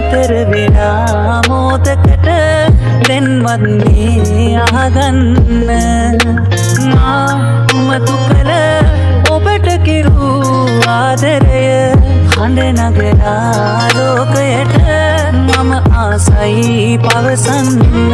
නතර වෙලා මොහොතකට දැන්වත් මේ අහගන්න මා උමතු කළ ඔබට කිරු ආදරය හඬ නගලා ලෝකයට මම ආසයි පවසන්න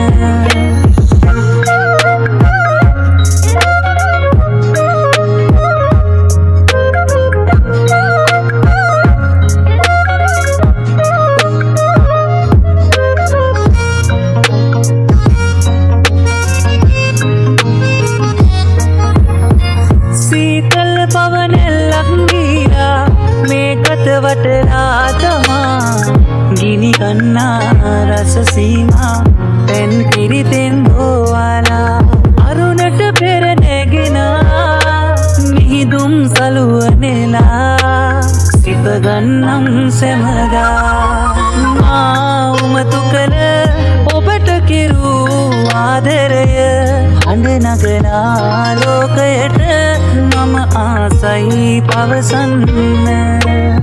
වටලා තමා ගිනි කන්නා රස සීමා පෙන් කිරිතෙන් බෝවාලා අරුණට පෙර නැගෙන මිහිදුම් සලුවනෙලා සිත ගන්නම් සැමදා මා උමතු කළ ඔබට කිරු ආදරය හඬ නගලා ලෝකයට මම ආසයි පවසන්න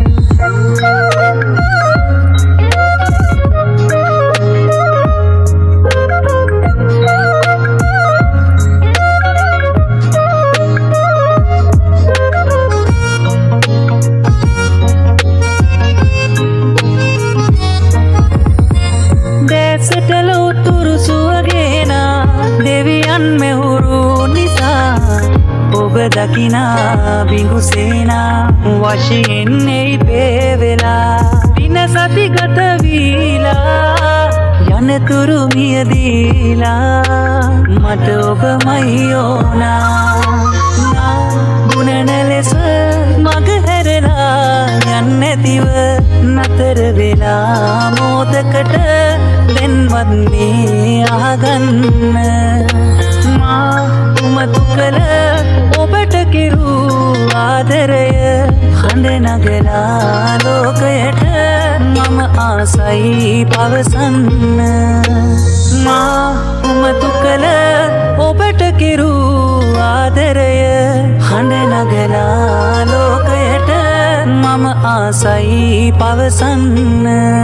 දැසටල උතුරු සුවගෙන දෙවියන් මෙහුරු නිසා ඔබ දකිනා බිඟුසේනා වශයෙන් එයි පේවෙලා දින සති ගත වීලා යනතුරු මියදීලා මට ඔබමයි ඕනා ගුණන ලෙස මග හැරලා යන්නැතිව නතර වෙලා මොහොතකට දැන්වත් මේ අහගන්න මා උමතු කළ ඔබට කිරු ආදරය හඬ නගලා ලෝකයට මම ආසයි පවසන්න මා උමතු කළ ඔබට කිරු ආදරය හඬ නගලා ලෝකයට මම ආසයි පවසන්න